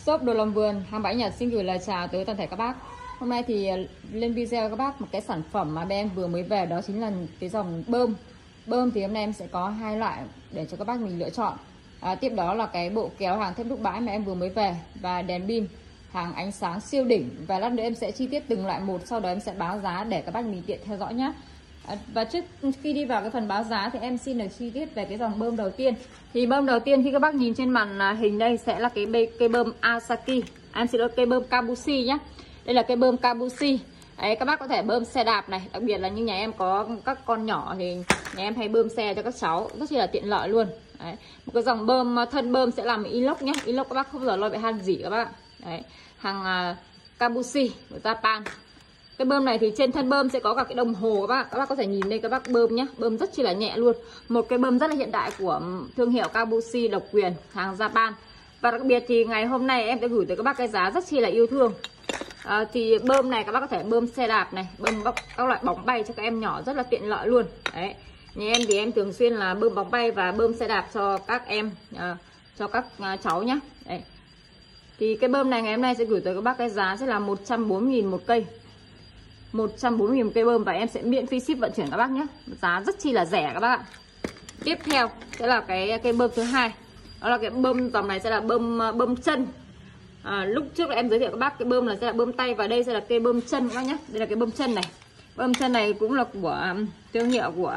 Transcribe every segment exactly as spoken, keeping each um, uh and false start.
Shop Đồ Làm Vườn, hàng bãi Nhật xin gửi lời chào tới toàn thể các bác. Hôm nay thì lên video các bác một cái sản phẩm mà bên em vừa mới về, đó chính là cái dòng bơm. Bơm thì hôm nay em sẽ có hai loại để cho các bác mình lựa chọn. À, tiếp đó là cái bộ kéo hàng thép đúc bãi mà em vừa mới về, và đèn pin hàng ánh sáng siêu đỉnh. Và lát nữa em sẽ chi tiết từng loại một, sau đó em sẽ báo giá để các bác mình tiện theo dõi nhé. À, và trước khi đi vào cái phần báo giá thì em xin được chi tiết về cái dòng bơm đầu tiên. Thì bơm đầu tiên khi các bác nhìn trên màn hình đây sẽ là cái cây bơm Asaki, à, em xin lỗi, cây bơm Kabushi nhé. Đây là cây bơm Kabushi. Đấy, các bác có thể bơm xe đạp này, đặc biệt là như nhà em có các con nhỏ thì nhà em hay bơm xe cho các cháu, rất là tiện lợi luôn. Đấy, một cái dòng bơm thân bơm sẽ làm inox nhé, inox các bác không bao giờ lo bị han gì các bác. Đấy, hàng uh, Kabushi của Japan. Cái bơm này thì trên thân bơm sẽ có cả cái đồng hồ các bác. Các bác có thể nhìn đây các bác bơm nhé. Bơm rất chi là nhẹ luôn. Một cái bơm rất là hiện đại của thương hiệu Kabushi độc quyền, hàng Japan. Và đặc biệt thì ngày hôm nay em sẽ gửi tới các bác cái giá rất chi là yêu thương. à, Thì bơm này các bác có thể bơm xe đạp này, bơm các loại bóng bay cho các em nhỏ rất là tiện lợi luôn. Đấy, nhà em thì em thường xuyên là bơm bóng bay và bơm xe đạp cho các em, à, cho các à, cháu nhé. Đấy, thì cái bơm này ngày hôm nay sẽ gửi tới các bác cái giá sẽ là một trăm bốn mươi nghìn một cây, một trăm bốn mươi nghìn một cây bơm, và em sẽ miễn phí ship vận chuyển các bác nhé. Giá rất chi là rẻ các bác ạ. Tiếp theo sẽ là cái cây bơm thứ hai, đó là cái bơm dòng này sẽ là bơm bơm chân. À, lúc trước là em giới thiệu các bác cái bơm là sẽ là bơm tay, và đây sẽ là cây bơm chân các bác nhé. Đây là cái bơm chân này. Bơm chân này cũng là của thương hiệu của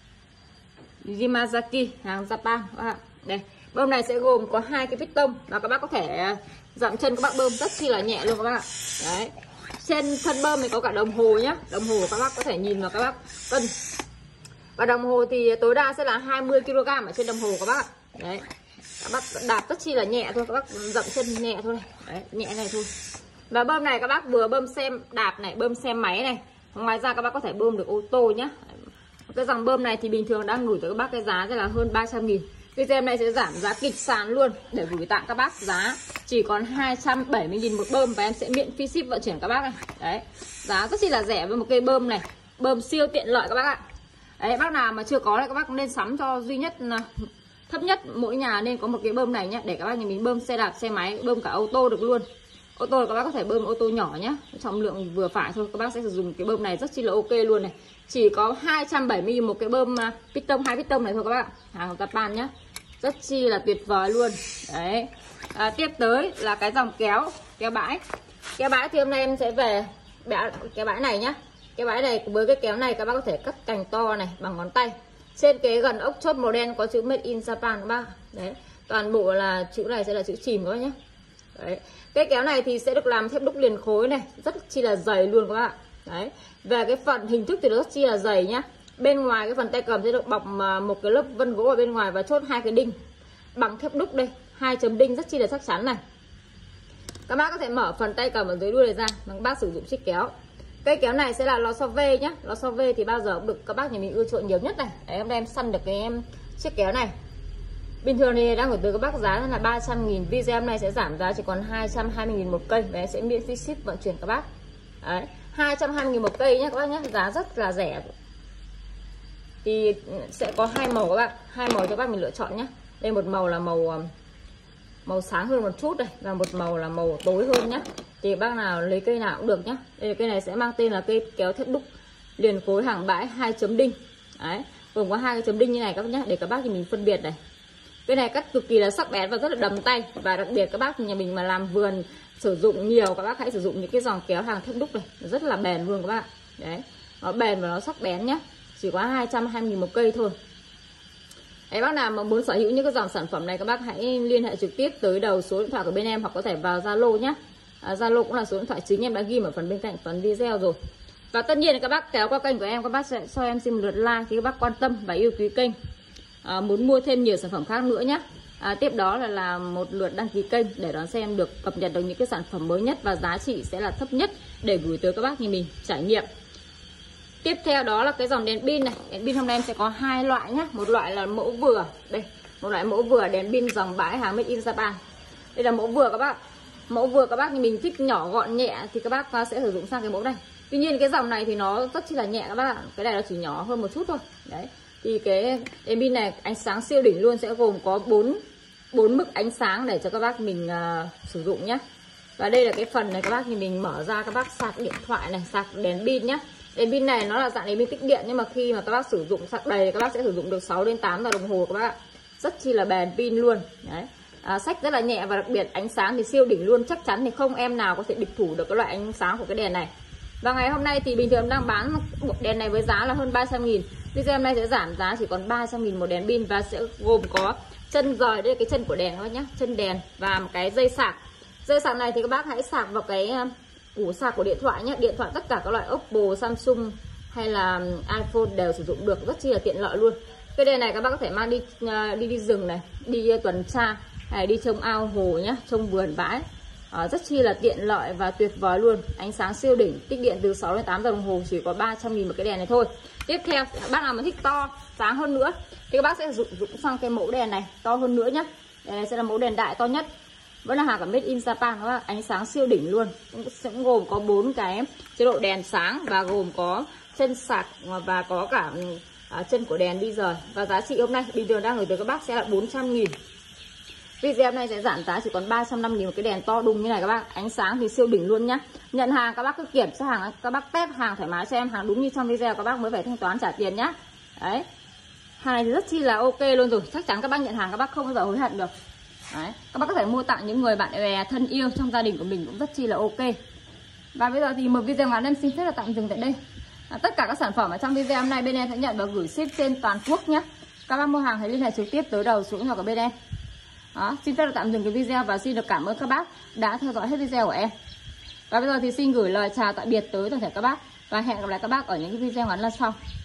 Yamazaki, hàng Japan các bác. Đây, bơm này sẽ gồm có hai cái piston và các bác có thể dặm chân các bác bơm rất chi là nhẹ luôn các bác ạ. Đấy, trên thân bơm này có cả đồng hồ nhá, đồng hồ các bác có thể nhìn vào các bác cân. Và đồng hồ thì tối đa sẽ là hai mươi ki lô gam ở trên đồng hồ các bác ạ. Đấy, các bác đạp rất chi là nhẹ thôi, các bác dậm chân nhẹ thôi. Đấy, nhẹ này thôi. Và bơm này các bác vừa bơm xe đạp này, bơm xe máy này. Ngoài ra các bác có thể bơm được ô tô nhá. Cái dòng bơm này thì bình thường đang gửi tới các bác cái giá sẽ là hơn ba trăm nghìn. Video em này sẽ giảm giá kịch sàn luôn để gửi tặng các bác giá chỉ còn hai trăm bảy mươi nghìn một bơm, và em sẽ miễn phí ship vận chuyển các bác này. Đấy, giá rất chi là rẻ với một cây bơm này, bơm siêu tiện lợi các bác ạ. Đấy, bác nào mà chưa có thì các bác nên sắm cho duy nhất thấp nhất mỗi nhà nên có một cái bơm này nhé, để các bác nhà mình bơm xe đạp, xe máy, bơm cả ô tô được luôn. Ô tô các bác có thể bơm ô tô nhỏ nhé, trọng lượng vừa phải thôi, các bác sẽ sử dụng cái bơm này rất chi là ok luôn này. Chỉ có hai trăm bảy mươi nghìn một cái bơm piston, hai piston này thôi các bác, hàng Japan nhé, rất chi là tuyệt vời luôn. Đấy, à, tiếp tới là cái dòng kéo kéo bãi. Kéo bãi thì hôm nay em sẽ về cái bãi này nhá. Cái bãi này với cái kéo này các bác có thể cắt cành to này bằng ngón tay. Trên cái gần ốc chốt màu đen có chữ Made in Japan các bác. Đấy, toàn bộ là chữ này sẽ là chữ chìm các bác nhé. Đấy, cái kéo này thì sẽ được làm thép đúc liền khối này, rất chi là dày luôn các bác ạ. Đấy, về cái phần hình thức thì nó rất chi là dày nhá. Bên ngoài cái phần tay cầm sẽ được bọc một cái lớp vân gỗ ở bên ngoài và chốt hai cái đinh bằng thép đúc đây, hai chấm đinh rất chi là chắc chắn này. Các bác có thể mở phần tay cầm ở dưới đuôi này ra mà các bác sử dụng chiếc kéo. Cây kéo này sẽ là lò xo vê nhá, lò xo vê thì bao giờ cũng được các bác nhà mình ưa chuộng nhiều nhất này. Đấy, hôm nay em săn được cái em chiếc kéo này. Bình thường thì đang gửi từ các bác giá là ba trăm nghìn, video hôm nay sẽ giảm giá chỉ còn hai trăm hai mươi nghìn một cây, và em sẽ miễn phí ship vận chuyển các bác. Đấy, hai trăm hai mươi nghìn một cây nhé các bác nhé, giá rất là rẻ. Thì sẽ có hai màu các bạn, hai màu cho các bác mình lựa chọn nhé. Đây một màu là màu màu sáng hơn một chút đây, và một màu là màu tối hơn nhé. Thì bác nào lấy cây nào cũng được nhé. Đây, cây này sẽ mang tên là cây kéo thép đúc liền khối hàng bãi hai chấm đinh. Đấy, gồm có hai cái chấm đinh như này các bác nhé, để các bác thì mình phân biệt này. Cái này cắt cực kỳ là sắc bén và rất là đầm tay. Và đặc biệt các bác nhà mình mà làm vườn sử dụng nhiều, các bác hãy sử dụng những cái dòng kéo hàng thép đúc này, rất là bền luôn các bạn. Đấy, nó bền và nó sắc bén nhé, chỉ có hai trăm hai mươi nghìn một cây thôi. Đấy, bác nào mà muốn sở hữu những cái dòng sản phẩm này, các bác hãy liên hệ trực tiếp tới đầu số điện thoại của bên em, hoặc có thể vào Zalo nhé. Zalo à, cũng là số điện thoại chính em đã ghi ở phần bên cạnh phần video rồi. Và tất nhiên là các bác kéo qua kênh của em, các bác sẽ cho em xin một lượt like khi các bác quan tâm và yêu quý kênh, à, muốn mua thêm nhiều sản phẩm khác nữa nhé. À, tiếp đó là, là một lượt đăng ký kênh để đón xem được cập nhật được những cái sản phẩm mới nhất và giá trị sẽ là thấp nhất để gửi tới các bác như mình trải nghiệm. Tiếp theo đó là cái dòng đèn pin này. Đèn pin hôm nay em sẽ có hai loại nhé. Một loại là mẫu vừa, đây, một loại mẫu vừa đèn pin dòng bãi hàng Made in Japan. Đây là mẫu vừa các bác. Mẫu vừa các bác như mình thích nhỏ gọn nhẹ thì các bác sẽ sử dụng sang cái mẫu này. Tuy nhiên cái dòng này thì nó rất chi là nhẹ các bác ạ. Cái này nó chỉ nhỏ hơn một chút thôi. Đấy, thì cái đèn pin này ánh sáng siêu đỉnh luôn, sẽ gồm có bốn bốn mức ánh sáng để cho các bác mình uh, sử dụng nhé. Và đây là cái phần này các bác thì mình mở ra các bác sạc điện thoại này, sạc đèn pin nhé. Đèn pin này nó là dạng đèn pin tích điện, nhưng mà khi mà các bác sử dụng sạc đầy các bác sẽ sử dụng được sáu đến tám giờ đồng hồ các bác ạ. Rất chi là bền pin luôn. Đấy. À, sách rất là nhẹ và đặc biệt ánh sáng thì siêu đỉnh luôn, chắc chắn thì không em nào có thể địch thủ được cái loại ánh sáng của cái đèn này. Và ngày hôm nay thì bình thường đang bán một đèn này với giá là hơn ba trăm nghìn. Video hôm nay sẽ giảm giá chỉ còn ba trăm nghìn một đèn pin và sẽ gồm có chân rời, đây là cái chân của đèn các bác nhé, chân đèn và một cái dây sạc. Dây sạc này thì các bác hãy sạc vào cái ủ sạc của điện thoại nhé. Điện thoại tất cả các loại Oppo, Samsung hay là iPhone đều sử dụng được, rất chi là tiện lợi luôn. Cái đèn này các bác có thể mang đi đi đi rừng này, đi tuần tra hay đi trông ao hồ nhé, trông vườn bãi. À, rất chi là tiện lợi và tuyệt vời luôn. Ánh sáng siêu đỉnh, tích điện từ sáu đến tám giờ đồng hồ, chỉ có ba trăm nghìn một cái đèn này thôi. Tiếp theo bác nào mà thích to sáng hơn nữa thì các bác sẽ dụng dụng sang cái mẫu đèn này to hơn nữa nhé. Đèn này sẽ là mẫu đèn đại to nhất, vẫn là hàng của Made in Japan các bác. Ánh sáng siêu đỉnh luôn, sẽ gồm có bốn cái chế độ đèn sáng và gồm có chân sạc và có cả à, chân của đèn đi rời. Và giá trị hôm nay bình thường đang gửi tới các bác sẽ là bốn trăm nghìn. Video hôm nay sẽ giảm giá chỉ còn ba trăm năm mươi nghìn một cái đèn to đùng như này các bác. Ánh sáng thì siêu đỉnh luôn nhá. Nhận hàng các bác cứ kiểm tra hàng, các bác test hàng thoải mái cho em, hàng đúng như trong video các bác mới phải thanh toán trả tiền nhá. Đấy. Hàng này thì rất chi là ok luôn rồi, chắc chắn các bác nhận hàng các bác không bao giờ hối hận được. Đấy. Các bác có thể mua tặng những người bạn bè thân yêu trong gia đình của mình cũng rất chi là ok. Và bây giờ thì một video ngắn em xin phép là tạm dừng tại đây. À, tất cả các sản phẩm ở trong video hôm nay bên em sẽ nhận và gửi ship trên toàn quốc nhé. Các bác mua hàng hãy liên hệ trực tiếp tới đầu số điện thoại của bên em. Đó, xin phép được tạm dừng cái video và xin được cảm ơn các bác đã theo dõi hết video của em. Và bây giờ thì xin gửi lời chào tạm biệt tới toàn thể các bác và hẹn gặp lại các bác ở những cái video ngắn lần sau.